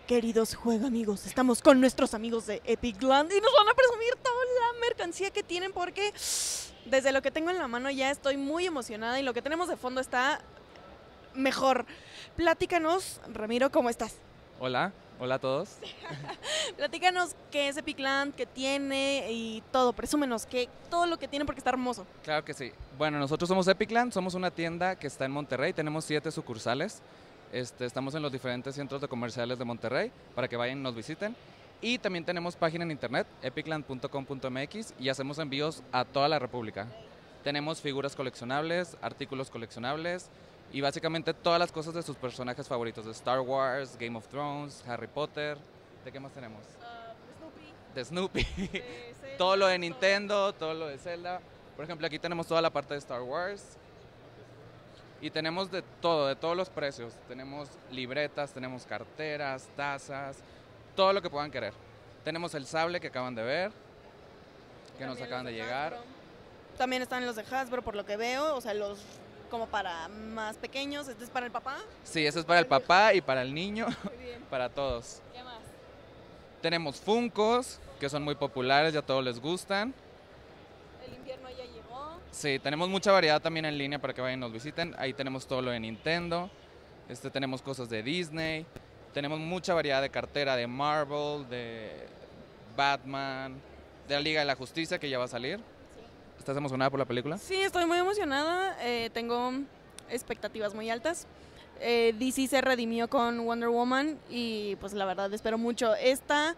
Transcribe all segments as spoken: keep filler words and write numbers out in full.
Queridos juego amigos, estamos con nuestros amigos de Epic Land y nos van a presumir toda la mercancía que tienen porque desde lo que tengo en la mano ya estoy muy emocionada y lo que tenemos de fondo está mejor. Platícanos, Ramiro, ¿cómo estás? Hola, hola a todos. Platícanos qué es Epic Land, qué tiene y todo, presúmenos que todo lo que tiene porque está hermoso. Claro que sí. Bueno, nosotros somos Epic Land, somos una tienda que está en Monterrey, tenemos siete sucursales. Este, estamos en los diferentes centros de comerciales de Monterrey para que vayan y nos visiten. Y también tenemos página en internet, epicland punto com punto m x, y hacemos envíos a toda la República. Tenemos figuras coleccionables, artículos coleccionables y básicamente todas las cosas de sus personajes favoritos, de Star Wars, Game of Thrones, Harry Potter. ¿De qué más tenemos? Uh, De Snoopy. Snoopy. De Zelda, Todo lo de Nintendo, todo lo de Zelda. Por ejemplo, aquí tenemos toda la parte de Star Wars. Y tenemos de todo, de todos los precios. Tenemos libretas, tenemos carteras, tazas, todo lo que puedan querer. Tenemos el sable que acaban de ver, que También nos acaban los de llegar. Hasbro. También están los de Hasbro, por lo que veo, o sea, los como para más pequeños. ¿Este es para el papá? Sí, eso es para el papá y para el niño, Muy bien. para todos. ¿Qué más? Tenemos Funkos, que son muy populares, ya a todos les gustan. El invierno ya llegó. Sí, tenemos mucha variedad también en línea para que vayan y nos visiten. Ahí tenemos todo lo de Nintendo, este, tenemos cosas de Disney, tenemos mucha variedad de cartera de Marvel, de Batman, de la Liga de la Justicia que ya va a salir. ¿Estás emocionada por la película? Sí, estoy muy emocionada. eh, tengo expectativas muy altas. Eh, D C se redimió con Wonder Woman y pues la verdad espero mucho. Esta...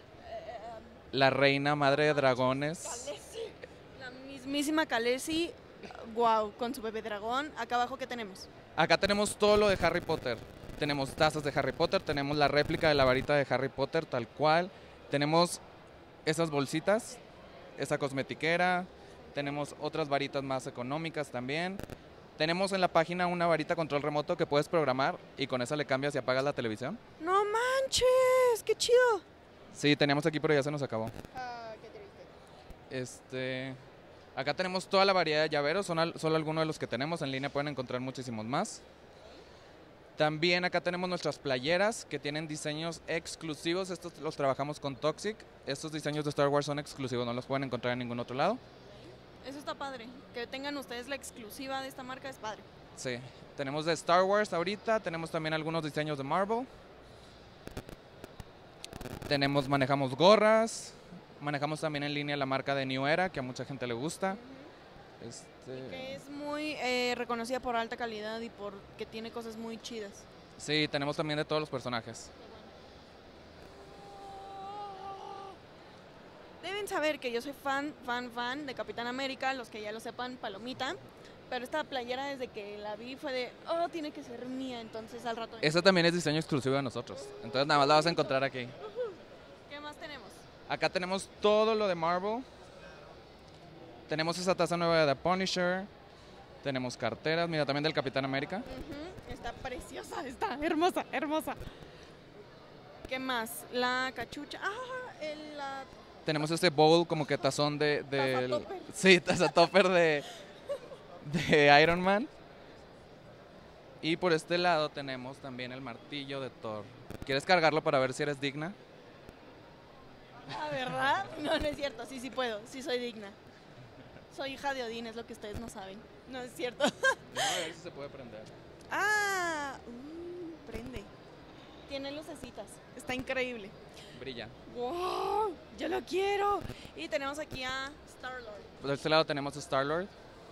La reina madre de dragones. Khaleesi, la mismísima Khaleesi, wow, con su bebé dragón. Acá abajo, ¿qué tenemos? Acá tenemos todo lo de Harry Potter. Tenemos tazas de Harry Potter, tenemos la réplica de la varita de Harry Potter tal cual. Tenemos esas bolsitas, esa cosmetiquera. Tenemos otras varitas más económicas también. Tenemos en la página una varita control remoto que puedes programar y con esa le cambias y apagas la televisión. ¡No manches! ¡Qué chido! Sí, teníamos aquí pero ya se nos acabó. Ah, qué triste. Este, acá tenemos toda la variedad de llaveros, son al- solo algunos de los que tenemos. En línea pueden encontrar muchísimos más. También acá tenemos nuestras playeras que tienen diseños exclusivos. Estos los trabajamos con Toxic. Estos diseños de Star Wars son exclusivos, no los pueden encontrar en ningún otro lado. Eso está padre. Que tengan ustedes la exclusiva de esta marca es padre. Sí, tenemos de Star Wars ahorita, tenemos también algunos diseños de Marvel. Tenemos, manejamos gorras, manejamos también en línea la marca de New Era, que a mucha gente le gusta. Este, Que es muy eh, reconocida por alta calidad y por que tiene cosas muy chidas. sí, tenemos también de todos los personajes. Deben saber que yo soy fan, fan, fan de Capitán América, los que ya lo sepan, palomita. Pero esta playera desde que la vi fue de, oh, tiene que ser mía, entonces al rato... Ese también es diseño exclusivo de nosotros, entonces nada más la vas a encontrar aquí. ¿Qué más tenemos? Acá tenemos todo lo de Marvel. Tenemos esa taza nueva de The Punisher. Tenemos carteras, mira, también del Capitán América. Ujú, está preciosa, está hermosa, hermosa. ¿Qué más? La cachucha. Ah, el, la... Tenemos este bowl como que tazón de... del- Taza topper. Sí, taza topper de, de Iron Man. Y por este lado tenemos también el martillo de Thor. ¿Quieres cargarlo para ver si eres digna? Ah, ¿verdad? No, no es cierto, sí, sí puedo, sí soy digna. Soy hija de Odín, es lo que ustedes no saben. No es cierto. A ver si se puede prender. Ah, uh, prende. Tiene lucecitas, está increíble. Brilla. ¡Wow! ¡Yo lo quiero! Y tenemos aquí a Star-Lord. Por este lado tenemos a Star-Lord.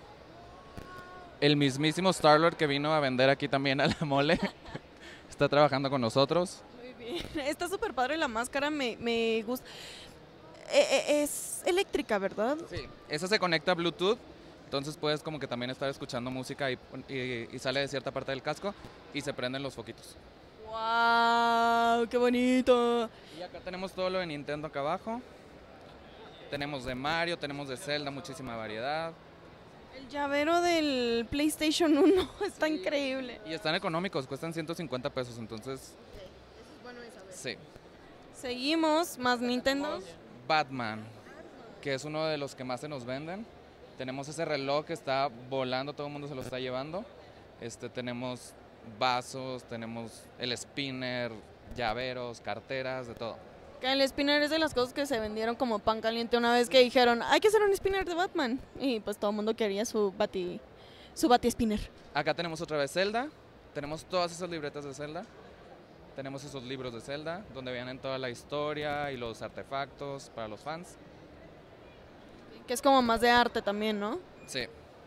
El mismísimo Star-Lord que vino a vender aquí también a la mole. Está trabajando con nosotros. Muy bien. Está súper padre la máscara, me, me gusta. Eh, eh, es eléctrica, ¿verdad? Sí. Esa se conecta a Bluetooth. Entonces puedes como que también estar escuchando música y, y- y sale de cierta parte del casco y se prenden los foquitos. ¡Wow! ¡Qué bonito! Y acá tenemos todo lo de Nintendo acá abajo. Tenemos de Mario, tenemos de Zelda, muchísima variedad. El llavero del PlayStation uno está increíble. Y están económicos, cuestan ciento cincuenta pesos, entonces Eso es bueno de saber. sí. Seguimos, más Nintendo. Batman, que es uno de los que más se nos venden. Tenemos ese reloj que está volando, todo el mundo se lo está llevando. Este, tenemos vasos, tenemos el spinner, llaveros, carteras, de todo. Que el spinner es de las cosas que se vendieron como pan caliente una vez que dijeron, hay que hacer un spinner de Batman. Y pues todo el mundo quería su bati, su bati spinner. Acá tenemos otra vez Zelda, tenemos todas esas libretas de Zelda, tenemos esos libros de Zelda, donde vienen toda la historia y los artefactos para los fans. Que es como más de arte también, ¿no? Sí.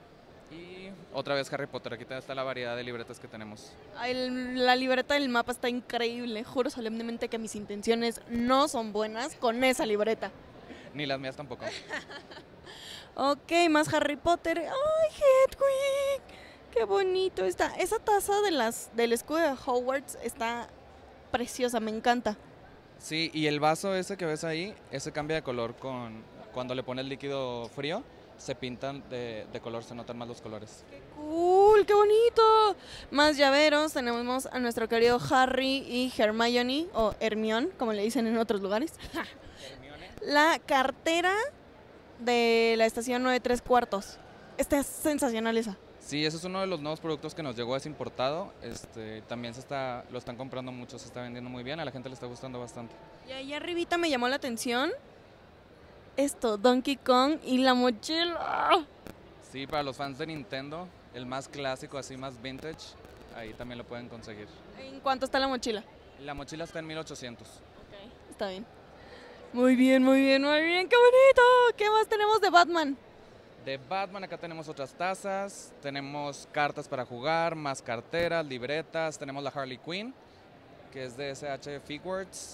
Y otra vez Harry Potter, aquí está la variedad de libretas que tenemos. El- la libreta del mapa está increíble. Juro solemnemente que mis intenciones no son buenas con esa libreta. Ni las mías tampoco. Ok, más Harry Potter. ¡Ay, Hedwig! ¡Qué bonito está! Esa taza de las, del escudo de Hogwarts está preciosa, me encanta. Sí, y el vaso ese que ves ahí, ese cambia de color con cuando le pones líquido frío, se pintan de, de color, se notan más los colores. ¡Qué cool! ¡Qué bonito! Más llaveros, tenemos a nuestro querido Harry y Hermione, o Hermione, como le dicen en otros lugares. La cartera de la estación nueve tres cuartos. Esta es sensacional esa. Sí, ese es uno de los nuevos productos que nos llegó, es importado. Este, también se está, lo están comprando mucho, se está vendiendo muy bien, a la gente le está gustando bastante. Y ahí arribita me llamó la atención esto, Donkey Kong y la mochila. Sí, para los fans de Nintendo, el más clásico, así más vintage, ahí también lo pueden conseguir. ¿En cuánto está la mochila? La mochila está en mil ochocientos. Ok, está bien. Muy bien, muy bien, muy bien, qué bonito. ¿Qué más tenemos de Batman? De Batman acá tenemos otras tazas, tenemos cartas para jugar, más carteras, libretas, tenemos la Harley Quinn, que es de S H Figwords,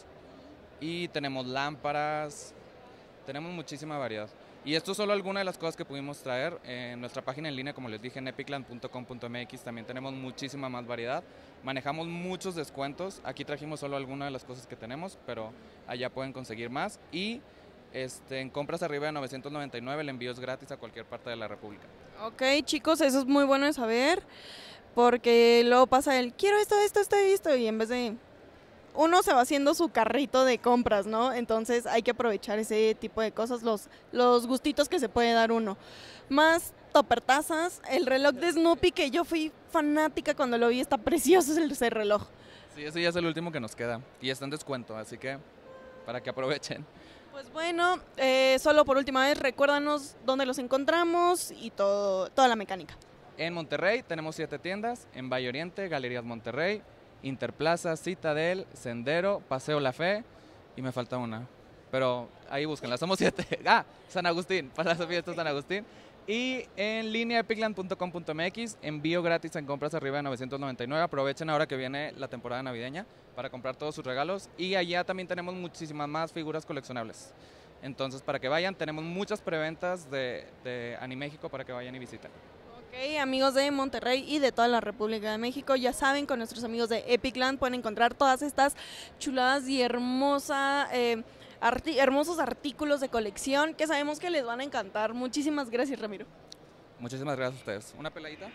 y tenemos lámparas, tenemos muchísima variedad. Y esto es solo alguna de las cosas que pudimos traer en nuestra página en línea, como les dije, en epicland punto com punto m x, también tenemos muchísima más variedad, manejamos muchos descuentos, aquí trajimos solo algunas de las cosas que tenemos, pero allá pueden conseguir más, y Este, en compras arriba de novecientos noventa y nueve el envío es gratis a cualquier parte de la República. Ok, chicos, eso es muy bueno de saber, porque luego pasa el, quiero esto, esto, esto y esto, y en vez de... Uno se va haciendo su carrito de compras, ¿no? Entonces hay que aprovechar ese tipo de cosas, los, los gustitos que se puede dar uno. Más toppertazas, el reloj de Snoopy, que yo fui fanática cuando lo vi, está precioso ese reloj. Sí, ese ya es el último que nos queda y está en descuento, así que para que aprovechen. Pues bueno, eh, solo por última vez, recuérdanos dónde los encontramos y todo, toda la mecánica. En Monterrey tenemos siete tiendas, en Valle Oriente, Galerías Monterrey, Interplaza, Citadel, Sendero, Paseo La Fe y me falta una, pero ahí búsquenla, somos siete. Ah, San Agustín, para las fiestas San Agustín. Y en línea epicland punto com punto m x, envío gratis en compras arriba de novecientos noventa y nueve. Aprovechen ahora que viene la temporada navideña para comprar todos sus regalos. Y allá también tenemos muchísimas más figuras coleccionables. Entonces, para que vayan, tenemos muchas preventas de, de Animéxico para que vayan y visiten. Ok, amigos de Monterrey y de toda la República de México, ya saben, con nuestros amigos de Epicland pueden encontrar todas estas chuladas y hermosa... Eh, Arti hermosos artículos de colección que sabemos que les van a encantar. Muchísimas gracias, Ramiro. Muchísimas gracias a ustedes. ¿Una peladita?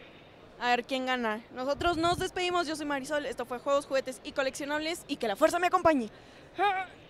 A ver quién gana. Nosotros nos despedimos. Yo soy Marisol. Esto fue Juegos, Juguetes y Coleccionables. Y que la fuerza me acompañe.